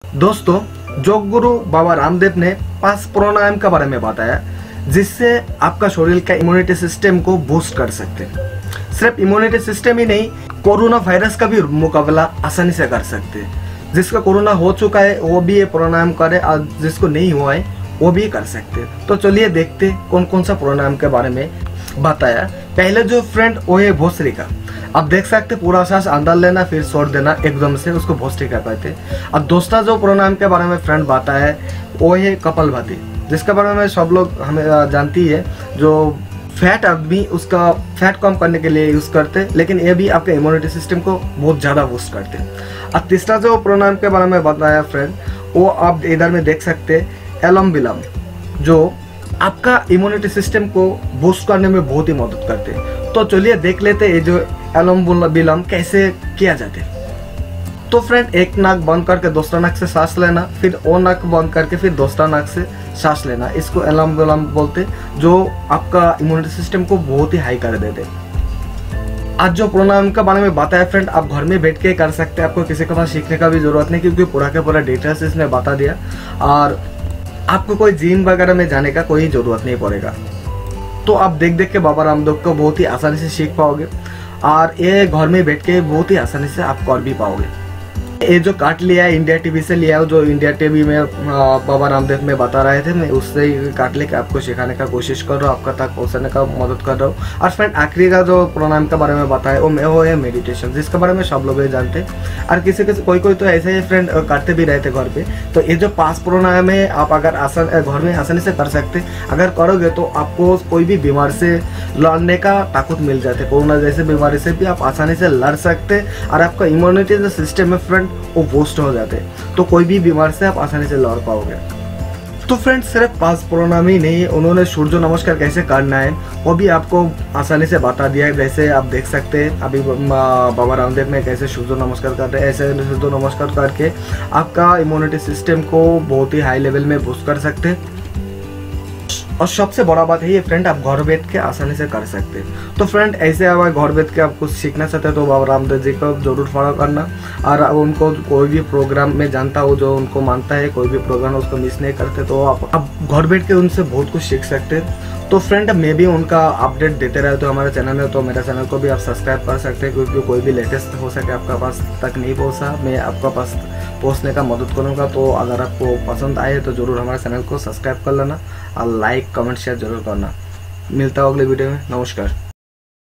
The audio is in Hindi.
दोस्तों, योग गुरु बाबा रामदेव ने 5 प्राणायाम के बारे में बताया जिससे आपका शरीर का इम्यूनिटी सिस्टम को बूस्ट कर सकते हैं। सिर्फ इम्यूनिटी सिस्टम ही नहीं, कोरोना वायरस का भी मुकाबला आसानी से कर सकते हैं। जिसका कोरोना हो चुका है वो भी ये प्राणायाम करे और जिसको नहीं हुआ है वो भी कर सकते हैं। तो चलिए देखते कौन कौन सा प्राणायाम के बारे में बताया। पहले जो फ्रेंड वो है भोसरी का। आप देख सकते पूरा सांस अंदर लेना फिर छोड़ देना एकदम से, उसको भोसरिका कहते हैं। और दूसरा जो प्राणायाम के बारे में फ्रेंड बताया है वो है कपालभाति, जिसके बारे में सब लोग हमें जानती है। जो फैट आदमी उसका फैट कम करने के लिए यूज करते हैं, लेकिन ये भी आपके इम्यूनिटी सिस्टम को बहुत ज़्यादा बूस्ट करते हैं। और तीसरा जो प्राणायाम के बारे में बताया फ्रेंड, वो आप इधर में देख सकते हैं एलम विलम, जो आपका इम्यूनिटी सिस्टम को बूस्ट करने में बहुत ही मदद करते हैं। तो चलिए देख लेते हैं ये जो एलम विलम कैसे किया जाते हैं। तो फ्रेंड, एक नाक बंद करके दूसरा नाक से सांस लेना, फिर वो नाक बंद करके फिर दूसरा नाक से सांस लेना, इसको एलम विलम बोलते, जो आपका इम्यूनिटी सिस्टम को बहुत ही हाई कर देते। आज जो प्राणायाम के बारे में बताया फ्रेंड, आप घर में बैठ के कर सकते हैं। आपको किसी के पास सीखने का भी जरूरत नहीं, क्योंकि पूरा का पूरा डिटेल्स इसने बता दिया और आपको कोई जिम वगैरह में जाने का कोई जरूरत नहीं पड़ेगा। तो आप देख देख के बाबा रामदेव को बहुत ही आसानी से सीख पाओगे और ये घर में बैठ के बहुत ही आसानी से आप कर भी पाओगे। ये जो काट लिया है इंडिया टीवी से लिया है, जो इंडिया टीवी में बाबा रामदेव में बता रहे थे, मैं उससे काट लेके आपको सिखाने का कोशिश कर रहा हूँ, आपका तक पहुँचाने का मदद कर रहा हूँ। और फ्रेंड, आखिरी का जो प्राणायाम के बारे में बताया वो है मेडिटेशन, जिसके बारे में सब लोग जानते हैं। और किसी कोई तो ऐसे ही फ्रेंड करते भी रहते घर पे। तो ये जो 5 प्राणायाम है आप अगर घर में आसानी से कर सकते, अगर करोगे तो आपको कोई भी बीमार से लड़ने का ताकत मिल जाते। कोरोना जैसे बीमारी से भी आप आसानी से लड़ सकते और आपका इम्यूनिटी जो सिस्टम है फ्रेंड वो बूस्ट हो जाते, तो कोई भी बीमार से आप आसानी से लड़ पाओगे। तो फ्रेंड्स, सिर्फ 5 प्राणायाम ही नहीं, उन्होंने सूर्य नमस्कार कैसे करना है वो भी आपको आसानी से बता दिया है। जैसे आप देख सकते हैं अभी बाबा रामदेव में कैसे सूर्य नमस्कार करते हैं, ऐसे सूर्य नमस्कार करके आपका इम्यूनिटी सिस्टम को बहुत ही हाई लेवल में बूस्ट कर सकते हैं। और सबसे बड़ा बात है ये फ्रेंड, आप घर बैठ के आसानी से कर सकते हैं। तो फ्रेंड, ऐसे अगर घर बैठ के आप कुछ सीखना चाहते हैं तो बाबा रामदेव जी को जरूर फॉलो करना। और उनको कोई भी प्रोग्राम में जानता हो जो उनको मानता है, कोई भी प्रोग्राम उसको मिस नहीं करते, तो आप घर बैठ के उनसे बहुत कुछ सीख सकते हैं। तो फ्रेंड, मैं भी उनका अपडेट देते रहते हमारे चैनल में, तो मेरे चैनल को भी आप सब्सक्राइब कर सकते हैं, क्योंकि कोई भी लेटेस्ट हो सके आपका पास तक नहीं पहुँचा, मैं आपका पास पहुँचने का मदद करूँगा। तो अगर आपको पसंद आए तो ज़रूर हमारे चैनल को सब्सक्राइब कर लेना और लाइक कमेंट शेयर जरूर करना। मिलता है अगले वीडियो में। नमस्कार।